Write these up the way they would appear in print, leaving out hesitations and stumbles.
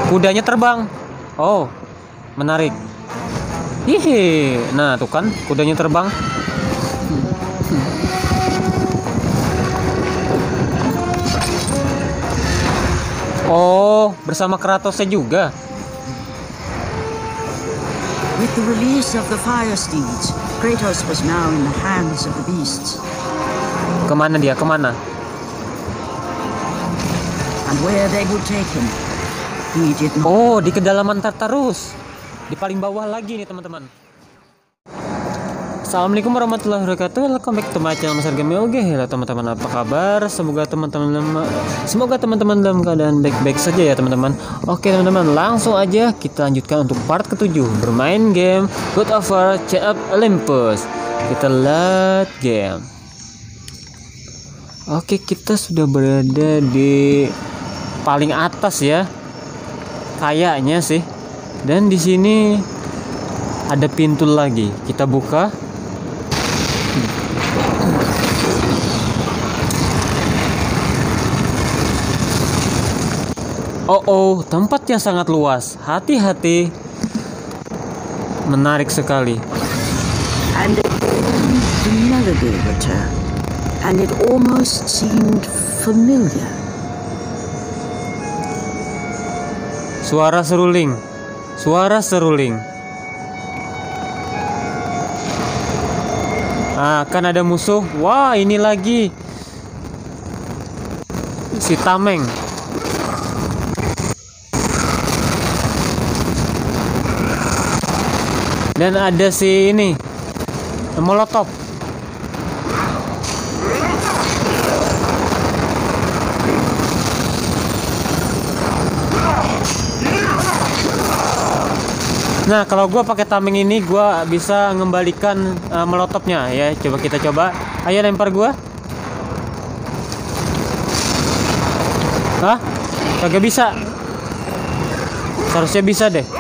Kudanya terbang. Oh, menarik. Hihi. Nah, tuh kan kudanya terbang. Oh, bersama Kratosnya juga. With the release of the fire steeds, Kratos was now in the hands of the beasts. Kemana dia? Kemana? And where they would take him, he did not. Oh, di kedalaman Tartarus. Di paling bawah lagi nih teman-teman. Assalamualaikum warahmatullahi wabarakatuh. Welcome back to my channel Mas Harga Oke, halo teman-teman, apa kabar? Semoga teman-teman dalam keadaan baik-baik saja ya teman-teman. Oke teman-teman, langsung aja kita lanjutkan untuk part ke-7 bermain game God of War Chains of Olympus. Kita lihat game. Oke, kita sudah berada di paling atas ya. Kayaknya sih. Dan di sini ada pintu lagi. Kita buka. Oh, tempatnya sangat luas. Hati-hati. Menarik sekali. And the melody returned, and it almost seemed familiar. Suara seruling. Suara seruling. Ah, kan ada musuh. Wah, ini lagi si Tameng. Dan ada si ini Molotov. Nah, kalau gue pakai tameng ini, gue bisa mengembalikan Molotovnya ya. Coba kita coba. Ayo lempar gue. Hah? Kagak bisa. Seharusnya bisa deh.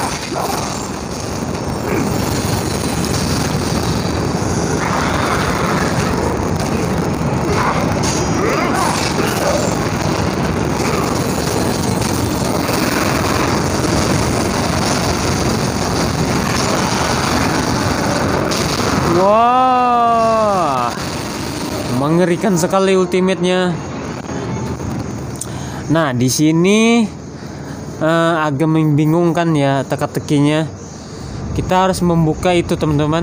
Wah, mengerikan sekali ultimate-nya. Nah, di sini agak membingungkan ya teka-tekinya. Kita harus membuka itu, teman-teman.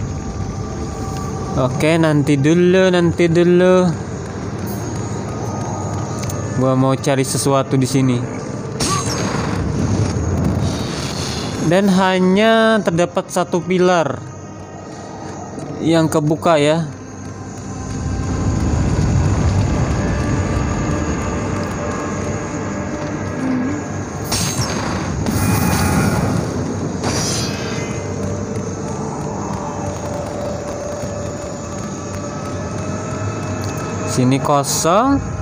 Oke, nanti dulu. Gua mau cari sesuatu di sini. Dan hanya terdapat satu pilar yang kebuka ya. Sini kosong.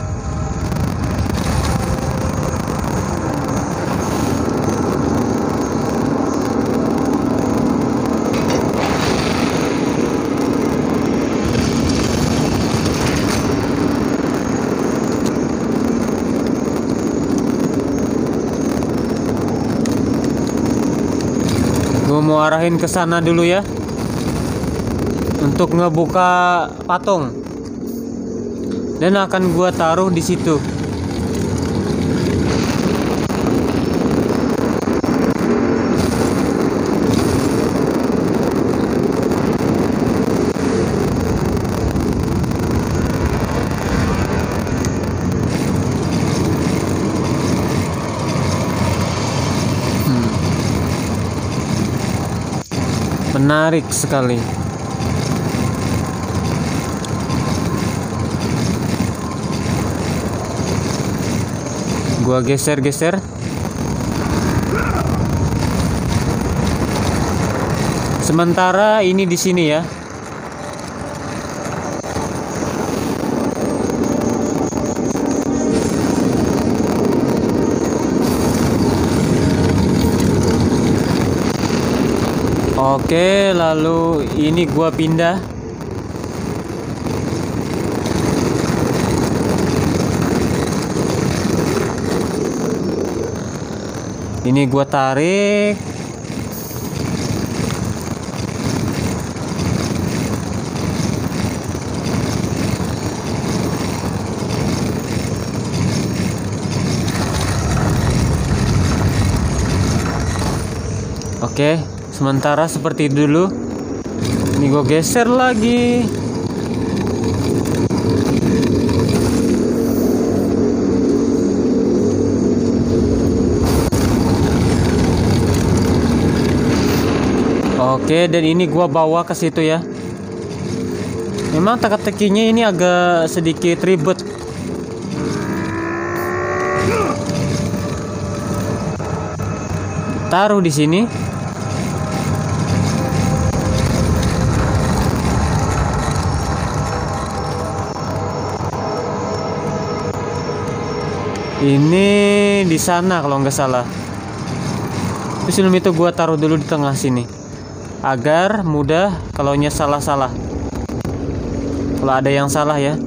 Gue mau arahin ke sana dulu ya, untuk ngebuka patung, dan akan gue taruh di situ. Menarik sekali. Gua geser-geser. Sementara ini di sini ya. Oke, lalu ini gua pindah. Ini gua tarik. Oke, sementara seperti dulu. Ini gue geser lagi. Oke, dan ini gua bawa ke situ ya. Memang teka-tekinya ini agak sedikit ribet. Taruh di sini. Ini di sana kalau nggak salah. Terus sebelum itu gua taruh dulu di tengah sini, agar mudah kalau salah-salah. Kalau ada yang salah ya.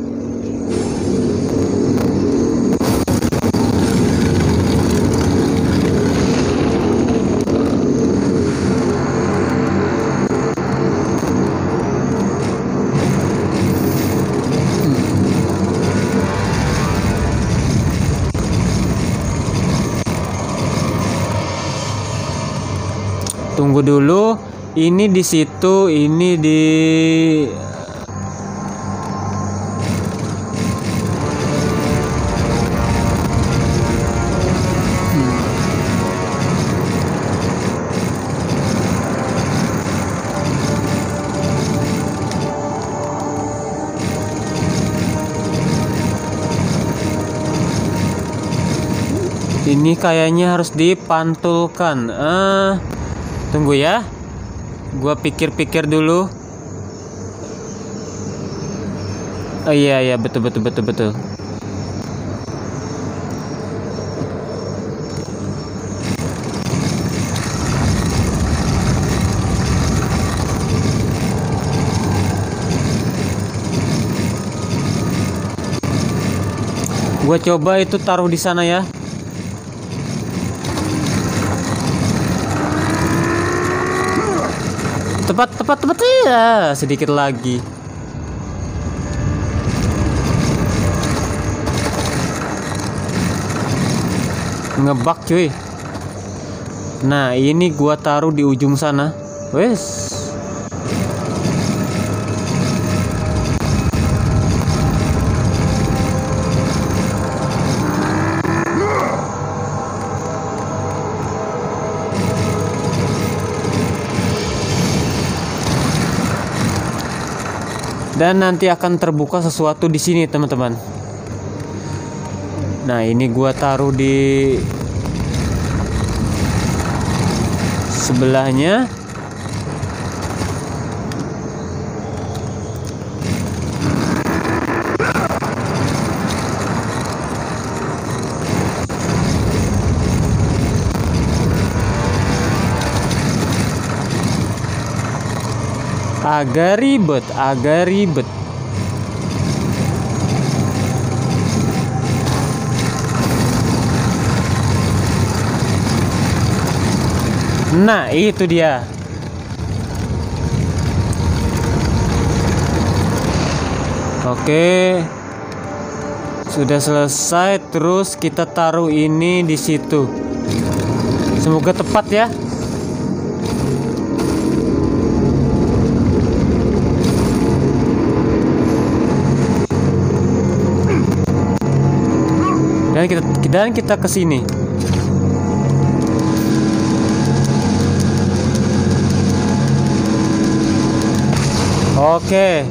Tunggu dulu, ini di situ, ini di ini kayaknya harus dipantulkan. Tunggu ya, gua pikir-pikir dulu. Oh iya betul. Gua coba itu taruh di sana ya. Tepat ya, sedikit lagi. Ngebug cuy. Nah, ini gua taruh di ujung sana. Wes. Dan nanti akan terbuka sesuatu di sini, teman-teman. Nah, ini gua taruh di sebelahnya. Agak ribet. Nah, itu dia. Oke. Sudah selesai, terus kita taruh ini di situ. Semoga tepat ya. Dan kita ke sini. Oke.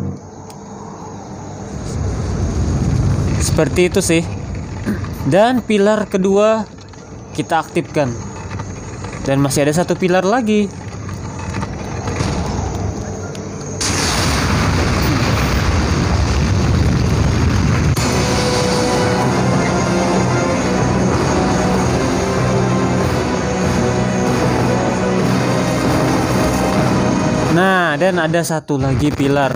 Seperti itu sih. Dan pilar kedua kita aktifkan. Dan masih ada satu pilar lagi. Nah, dan ada satu lagi pilar.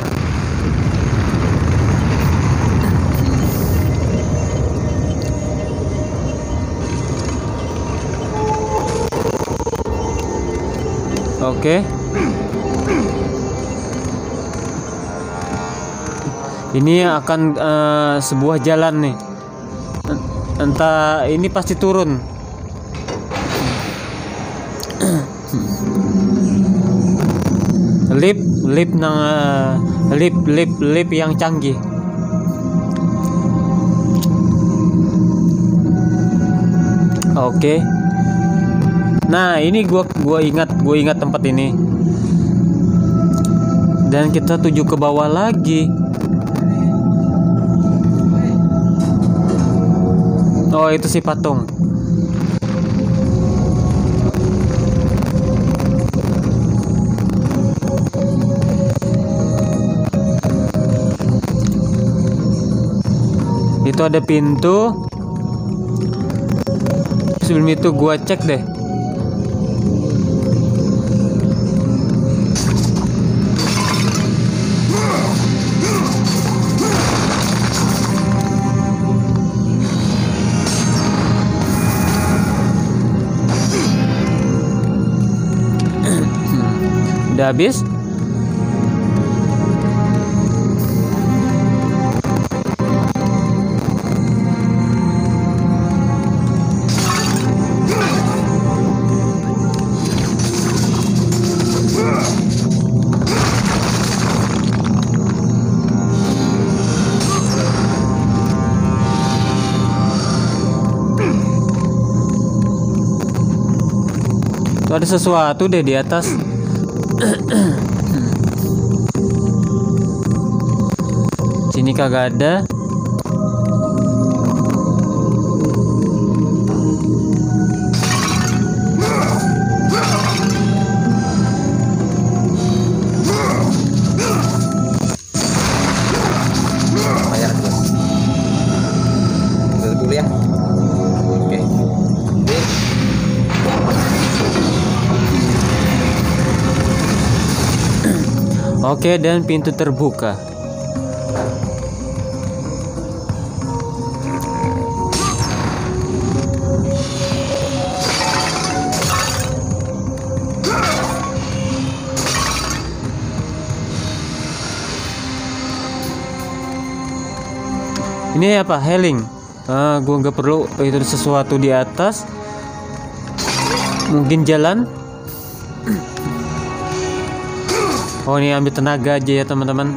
Oke. Ini akan sebuah jalan nih. Entah ini pasti turun. Lip yang canggih. Oke. Nah, ini gua ingat tempat ini. Dan kita tuju ke bawah lagi. Oh, itu si patung. Itu ada pintu. Sebelum itu gua cek deh. Udah habis? Tuh ada sesuatu deh di atas. Sini kagak ada. Bayar dulu ya. Oke. Oke, dan pintu terbuka. Ini apa? Healing. Gua nggak perlu itu sesuatu di atas. Mungkin jalan. Oh, ini ambil tenaga aja ya teman-teman.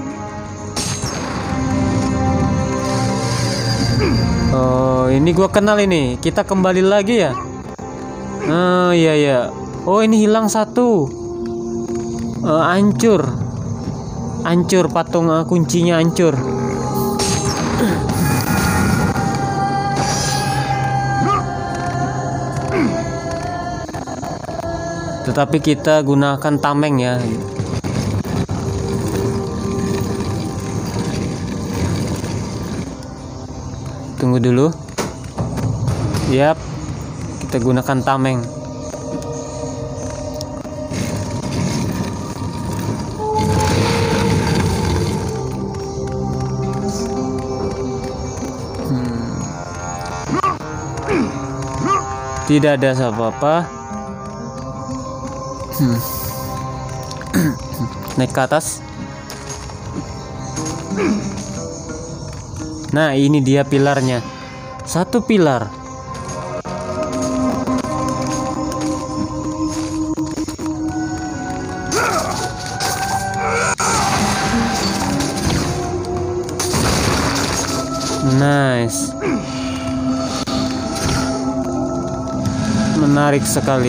Oh, ini gua kenal ini. Kita kembali lagi ya. Iya ya. Oh, ini hilang satu. Hancur. Hancur patung, kuncinya hancur. Tetapi kita gunakan tameng ya. Tunggu dulu. Yap, kita gunakan tameng. Tidak ada apa-apa. Naik ke atas. Nah, ini dia pilarnya. Satu pilar. Nice. Menarik sekali.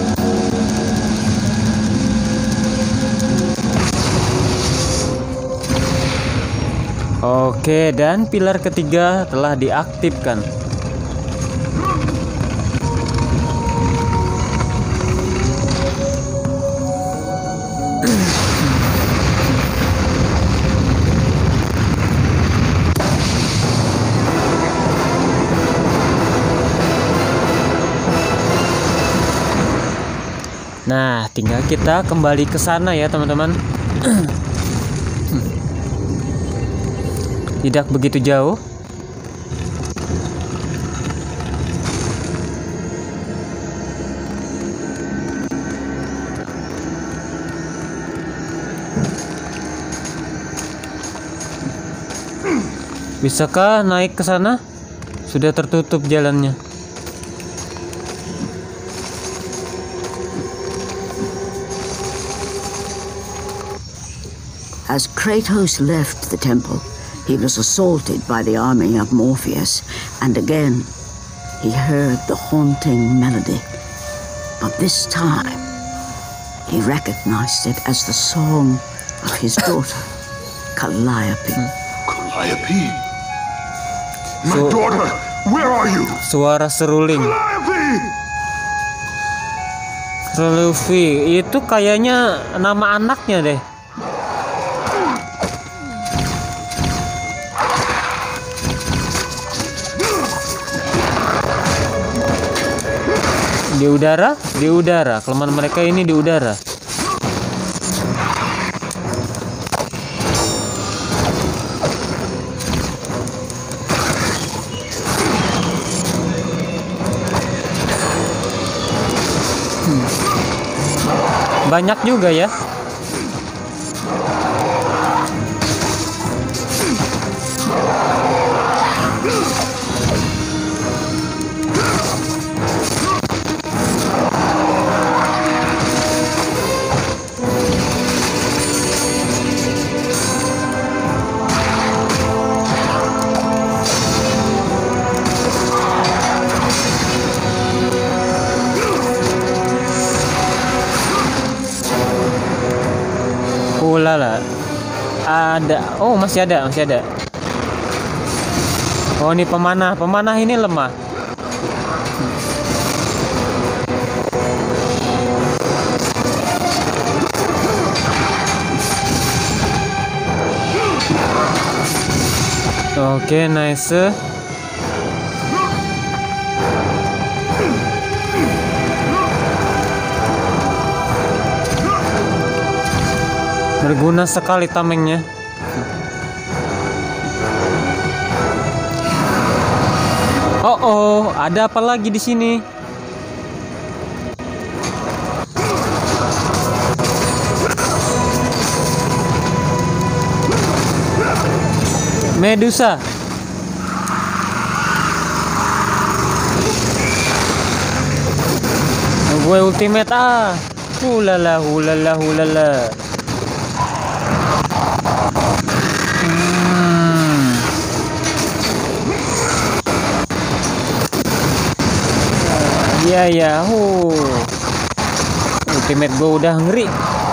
Oke, dan pilar ketiga telah diaktifkan. Nah, tinggal kita kembali ke sana ya, teman-teman. Tidak begitu jauh. Bisakah naik ke sana? Sudah tertutup jalannya. As Kratos left the temple, he was assaulted by the army of Morpheus, and again he heard the haunting melody. But this time, he recognized it as the song of his daughter, Calliope. Calliope? My daughter, where are you? Suara seruling. Calliope itu kayaknya nama anaknya deh. Di udara. Kelemahan mereka ini di udara. Banyak juga ya. Lala. Ada. Oh, masih ada. Oh, ini pemanah. Pemanah ini lemah. Oke, nice. Berguna sekali tamengnya. Oh, ada apa lagi di sini? Medusa. Gue ultimate Hulala. Iya. Ultimate gue udah ngeri.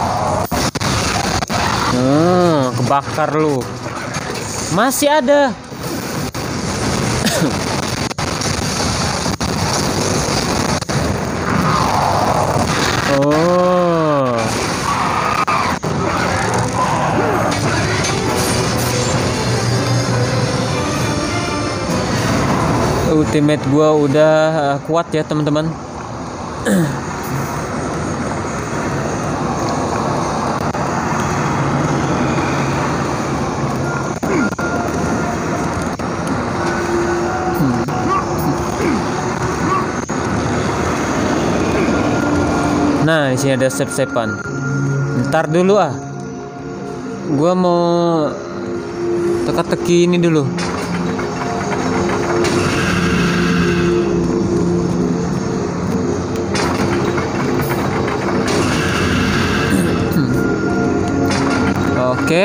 Kebakar lu. Masih ada. Ultimate gua udah kuat ya teman-teman. Nah, di sini ada sep-sepan. Ntar dulu gua mau teka-teki ini dulu. Oke.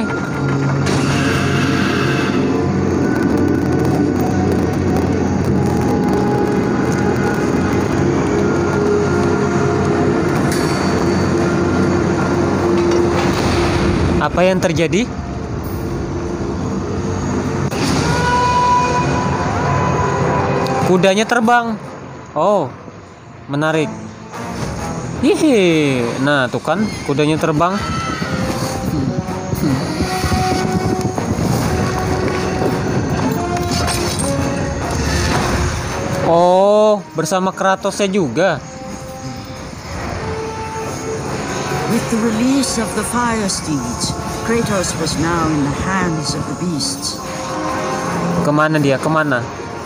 Apa yang terjadi? Kudanya terbang. Oh, menarik. Hihi. Nah, tuh kan kudanya terbang. Oh, bersama Kratosnya juga. With the release of the fire steeds, Kratos was now in the hands of the beasts. Kemana dia? Kemana?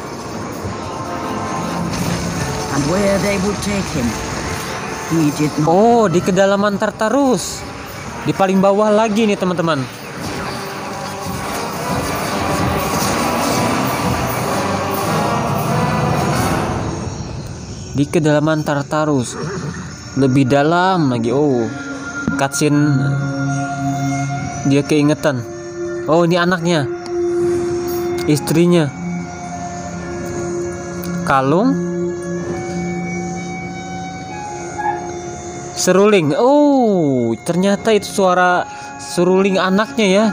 And where they would take him, he did not. Oh, di kedalaman Tartarus. Di paling bawah lagi nih teman-teman. di kedalaman Tartarus. Lebih dalam lagi. Oh, cutscene dia keingetan. Oh, ini anaknya, istrinya. Kalung, seruling. Oh, ternyata itu suara seruling anaknya ya.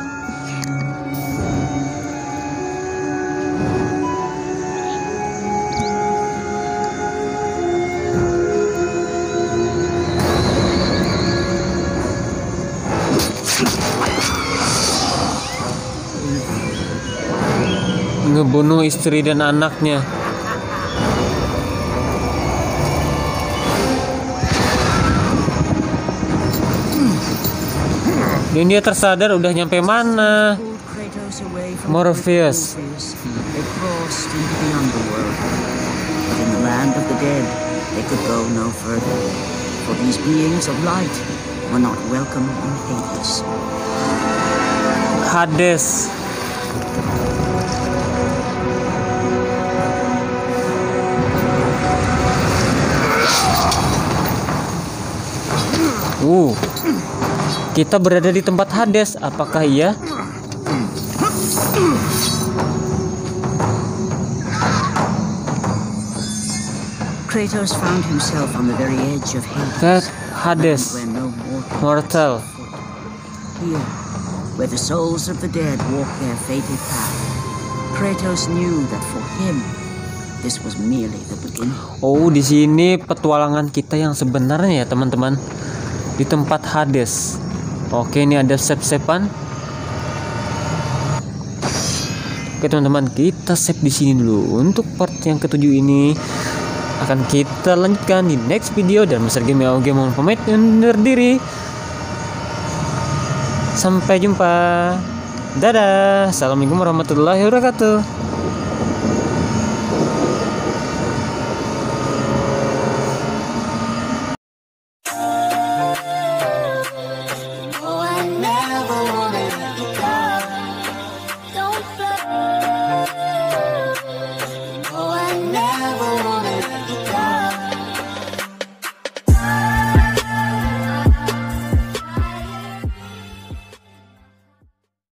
Ngebunuh istri dan anaknya. Dan dia tersadar udah nyampe mana. Morpheus. They crossed into the underworld. But in the land of the dead, they could go no further. For these beings of light were not welcome in Hades. Hades. Kita berada di tempat Hades. Apakah iya? Kratos found himself on the very edge of Hades. That Hades, where no mortal. Here, where the souls of the dead walk their fated path, Kratos knew that for him, this was merely the beginning. Oh, di sini petualangan kita yang sebenarnya ya, teman-teman. Di tempat Hades. Oke, ini ada save-savean. Oke, teman-teman, kita save di sini dulu. Untuk part yang ketujuh ini akan kita lanjutkan di next video, dan Master Game AOG mohon pamit undur diri. Sampai jumpa. Dadah. Assalamualaikum warahmatullahi wabarakatuh. Oh, I never wanna let you go. Don't